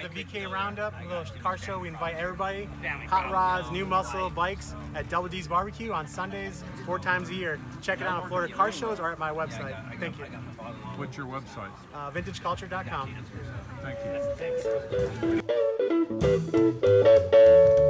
the VK Roundup, a little car show. We invite everybody, hot rods, new muscle, bikes at Double D's Barbecue on Sundays 4 times a year. Check it out on Florida Car Shows or at my website. Thank you. What's your website? VintageCulture.com. Thank you. Thanks.